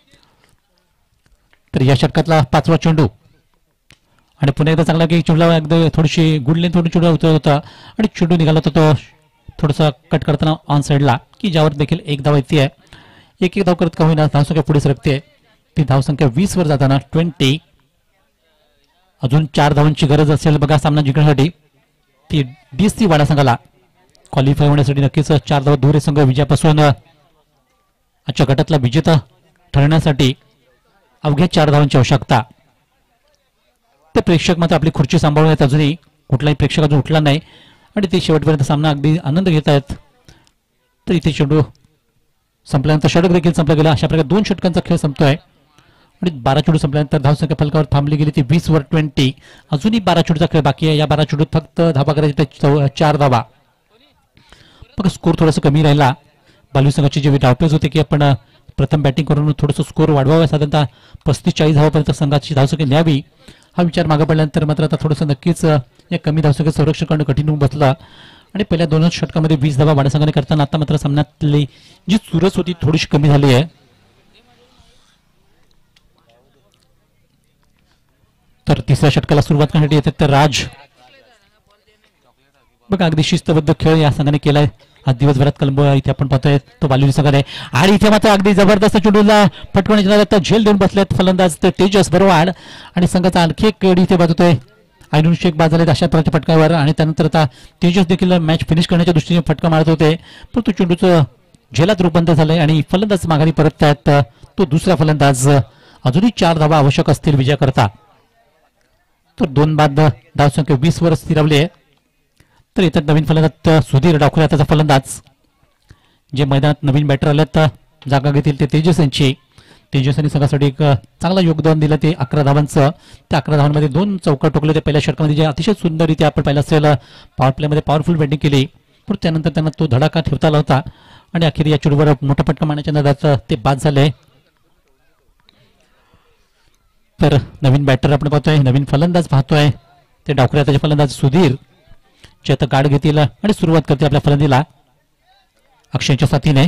तर या षटकातला पाचवा चेंडू आणि पुन्हा एकदा चांगला की चेंडूला एकदा थोडीशी गुड लेन थोडी चेंडू उतरत होता आणि चेंडू निघाला होता तो थोडासा कट करताना ऑन साईडला की ज्यावर देखील एक धाव येते आहे. एक एक धाव करत का होईना धावसंख्या पुढे सरकते. ती धावसंख्या वीस वर जाताना ट्वेंटी अजून चार धावांची गरज असेल बघा सामना जिंकण्यासाठी. ती डीसी वाडा संघाला क्वालिफाय होण्यासाठी नक्कीच चार धावा दूर संघ विजयापासून आजच्या गटातला विजेता ठरण्यासाठी अवघ्या चार धावांची आवश्यकता. ते प्रेक्षक मात्र आपली खुर्ची सांभाळून आहेत. अजूनही कुठलाही प्रेक्षक अजून उठला नाही आणि ते शेवटपर्यंत सामना अगदी आनंद घेत आहेत. तर इथे चेंडू संपल्यानंतर षटक देखील संपला गेला. अशा प्रकारे दोन षटकांचा खेळ संपतोय आणि बारा चेंडू संपल्यानंतर धावसंख्या फलकावर थांबली गेली ती वीस वर ट्वेंटी. अजूनही बारा चेंडूचा खेळ बाकी आहे. या बारा चेंडूत फक्त धावा करायची चार धावा. मग स्कोर थोडासा कमी राहिला. बालवी संघाची जे डावपेच होते की आपण प्रथम बॅटिंग करून थोडंसं स्कोर वाढवावा, साधारणतः पस्तीस चाळीस धावापर्यंत संघाची धावसंख्या न्यावी हा विचार मागे पडल्यानंतर मात्र आता थोडंसं नक्कीच या कमी धावसंख्येत संरक्षण करणं कठीण होऊन बसलं आणि पहिल्या दोनच षटकामध्ये वीस धावा वाडा संघाने करताना आता मात्र सामन्यातली जी चुरस होती थोडीशी कमी झाली आहे. तर तिसऱ्या षटकाला सुरुवात करण्यासाठी येतात तर राज बघा अगदी शिस्तबद्ध खेळ या संघाने केलाय. आज दिवसभरात कलंब इथे आपण पाहतोय तो बालुली संघाने आणि इथे मात्र अगदी जबरदस्त चेंडूला पटकवण्याच्या झेल देऊन बसलेत फलंदाज तेजस बरोवाड आणि संघाचा आणखी एक गडी इथे बाजूतोय. आयनून शेख बाद झालेत अशा प्रकारच्या फटकावर आणि त्यानंतर आता तेजस देखील मॅच फिनिश करण्याच्या दृष्टीने फटका मारत होते पण तो चेंडूचं झेलात रूपांतर झालंय आणि फलंदाज माघारी परत आहेत. तो दुसरा फलंदाज अजूनही चार धावा आवश्यक असतील विजय करता. तर दोन बाद धावसंख्या वीस वर स्थिरावली आहे. तर येतात नवीन फलंदाज सुधीर डावखरे त्याचा फलंदाज जे मैदानात नवीन बॅटर आल्यात जागा घेतील ते तेजस यांची. तेजस यांनी संघासाठी एक चांगला योगदान दिलं ते अकरा धावांचं. त्या अकरा धावांमध्ये दोन चौकार ठोकले ते पहिल्या षटकामध्ये जे अतिशय सुंदररीत्या आपण पाहिलं असेल पॉवर प्लेमध्ये पॉवरफुल बॅटिंग केली पण त्यानंतर त्यांना तो धडाका ठेवता आला होता आणि अखेर या चेंडूवर मोठा फटका मारण्याच्या नादात ते बाद झाले. तर नवीन बॅटर आपण पाहतोय नवीन फलंदाज पाहतोय ते डावखरे त्याचे फलंदाज सुधीर जे आता गाड घेतील आणि सुरुवात करते आपल्या फलंदाजीला अक्षयच्या साथीने.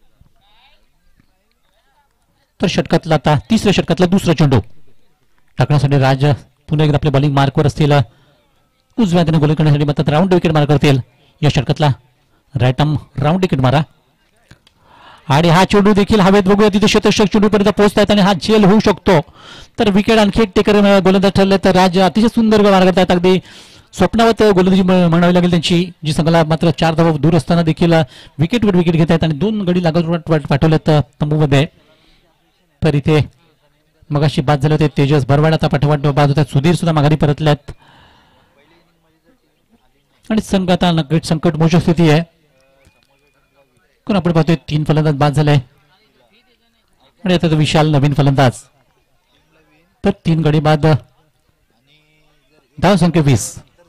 तर षटकातला आता तिसऱ्या षटकातला दुसरा चेंडू टाकण्यासाठी राज पुन्हा एकदा आपल्या बॉलिंग मार्कवर असतील. उजव्या हाताने गोल करण्यासाठी मात्र राऊंड विकेट मार करतील. या षटकातला राईट आर्म राऊंड विकेट मारा आणि हा चेंडू देखील हवेत बघूया तिथे शतक चेंडूपर्यंत पोहोचतात आणि हा झेल होऊ शकतो. तर विकेट आणखी एक टेकर गोलंदाज ठरले तर राज अतिशय सुंदर मार करतात. अगदी स्वप्नावत गोलंदाजी म्हणावी लागेल त्यांची जी संघाला मात्र चार धावा दूर असताना देखील विकेटवर विकेट घेत आहेत आणि दोन गडी लागत पाठवल्यात तंबूमध्ये. तर इथे मगाशी बाद झाले होते तेजस बरवाड आता पाठोपाठ बाद होतात. सुधीर सुद्धा माघारी परतल्यात आणि संघ आता नक्कीच संकट मोठ्या स्थिती आहे. कोण आपण पाहतोय तीन फलंदाज बाद झाले आणि आता विशाल नवीन फलंदाज. तर तीन गडी बाद धाव संख्या वीस.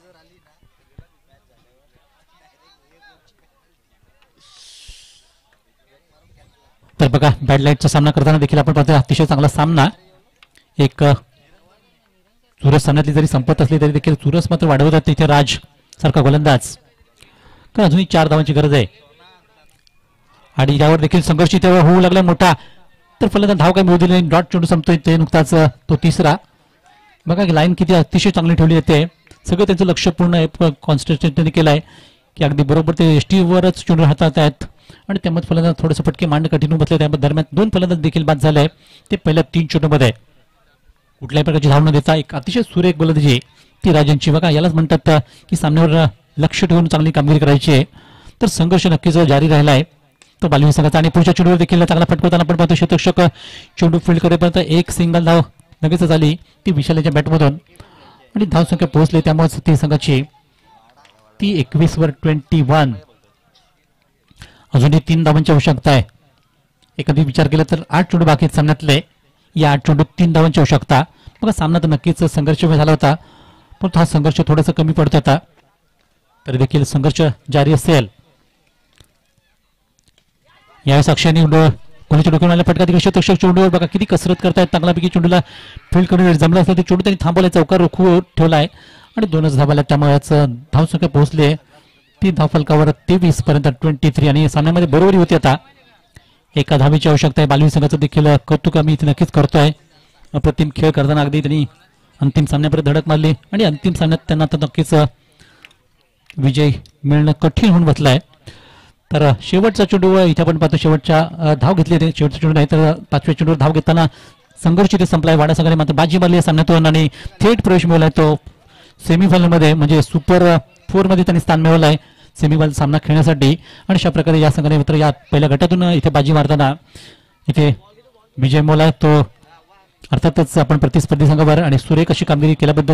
तर बघा बॅड लाईटचा सामना करताना देखील आपण पाहतोय अतिशय चांगला सामना. एक चुरस सामन्यातली जरी संपत असली तरी देखील चुरस मात्र वाढवतात तिथे राज सारखा गोलंदाज. तर अजूनही चार धावांची गरज आहे आणि यावर देखील संघर्ष तेव्हा होऊ लागला मोठा. तर फलंदाज धाव काय मिळू दिली नाही. डॉट चेंडू संपतोय ते नुकताच तो तिसरा. बघा लाईन किती अतिशय चांगली ठेवली येते. सगळं त्यांचं लक्ष पूर्ण कॉन्सन्ट्रेशन केलंय की अगदी बरोबर ते एसटीवरच चेंडू हातात आहेत आणि त्यामध्ये फलंदाज थोडेसे फटके मांड कठीण होऊन बसले. त्या दरम्यान दोन फलंदाज देखील बाद झाले ते पहिल्या तीन चेंडूमध्ये. कुठल्याही प्रकारची धाव न देता एक अतिशय सुरेख गोलंदाजी ती राजांची. बघा यालाच म्हणतात की सामन्यावर लक्ष ठेवून चांगली कामगिरी करायची आहे. तर संघर्ष नक्कीच जारी राहिला आहे तो बालवी संघाचा आणि पुढच्या चेंडूवर देखील चांगला फटकवताना आपण पाहतो शतक चेंडू फील्ड करेपर्यंत एक सिंगल धाव लगेच झाली ती विशालच्या बॅटमधून आणि धाव संख्या पोहोचली त्यामुळे ती संघाची ती एकवीस वर ट्वेंटी वन. अजूनही तीन धावांची आवश्यकता आहे. एखादी विचार केला तर आठ चेंडू बाकी सामन्यातले या आठ चेंडूत तीन धावांची आवश्यकता. बघा सामना तर नक्कीच संघर्ष झाला होता पण हा संघर्ष थोडासा कमी पडत होता. तर देखील संघर्ष जारी असेल. यावेळेस अक्षयने कोणीच्या डोक्याला फटका दिला शतक चेंडूवर. बघा किती कसरत करतायत चांगल्यापैकी चेंडूला फील्ड करून जमलं असतं ते चेंडू त्यांनी थांबवलाय चौकार रोखू ठेवलाय आणि दोनच धावाला त्यामुळे धाव संख्या पोहोचली आहे ती धाव फलकावर तेवीस पर्यंत ट्वेंटी थ्री आणि सामन्यामध्ये बरोबरी होती. आता एका धावेची आवश्यकता आहे. बालवी संघाचं देखील कौतुक आम्ही इथे नक्कीच करतोय. अप्रतिम खेळ करताना अगदी त्यांनी अंतिम सामन्यापर्यंत धडक मारली आणि अंतिम सामन्यात त्यांना आता नक्कीच विजय मिळणं कठीण होऊन बसलाय. तर शेवटचा चेंडू इथे आपण पाहतो शेवटच्या धाव घेतली शेवटचा चेंडू नाही तर पाचव्या चेंडूवर धाव घेताना संघर्ष इथे संपलाय. वाडा संघाने मात्र बाजी मारली आहे सामन्यातून आणि थेट प्रवेश मिळवलाय तो सेमीफायनल मध्ये, म्हणजे सुपर फोर मध्ये त्यांनी स्थान मिळवलंय सेमीफायनल सामना खेळण्यासाठी. आणि अशा प्रकारे या संघाने मित्र या पहिल्या गटातून इथे बाजी मारताना इथे विजय मिळवलाय. तो अर्थातच आपण प्रतिस्पर्धी संघावर आणि सुरेख अशी कामगिरी केल्याबद्दल